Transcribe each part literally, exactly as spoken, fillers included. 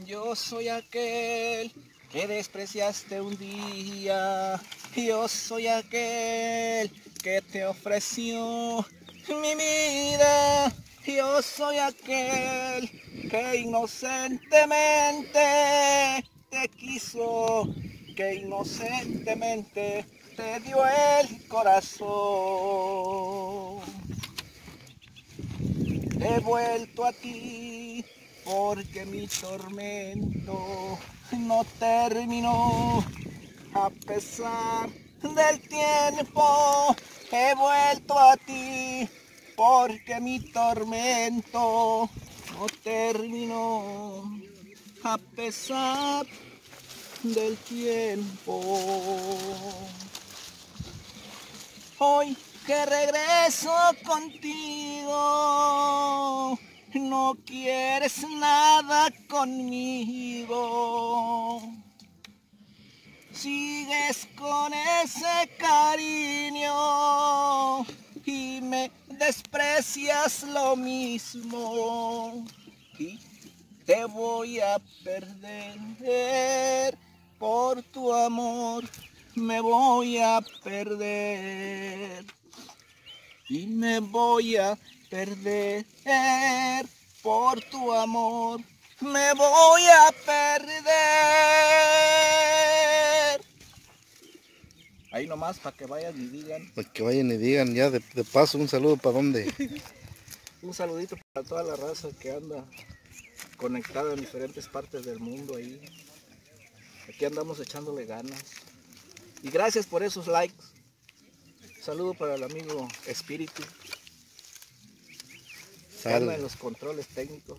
Yo soy aquel que despreciaste un día. Yo soy aquel que te ofreció mi vida. Yo soy aquel que inocentemente te quiso, que inocentemente te dio el corazón. He vuelto a ti porque mi tormento no terminó. A pesar del tiempo, he vuelto a ti porque mi tormento no terminó. A pesar del tiempo. Hoy que regreso contigo, no quieres nada conmigo. Sigues con ese cariño y me desprecias lo mismo. Y te voy a perder por tu amor, me voy a perder. Y me voy a perder por tu amor, me voy a perder. Ahí nomás para que vayan y digan. Para que vayan y digan, ya de, de paso, un saludo para dónde. Un saludito para toda la raza que anda conectada en diferentes partes del mundo ahí. Aquí andamos echándole ganas. Y gracias por esos likes. Saludo para el amigo Espíritu. Que anda en los controles técnicos.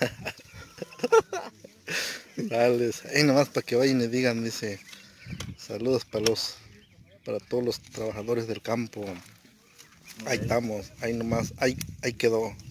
Sales. Ahí nomás para que vayan y digan, dice. Saludos para los, para todos los trabajadores del campo. Ahí estamos, ahí nomás, ahí, ahí quedó.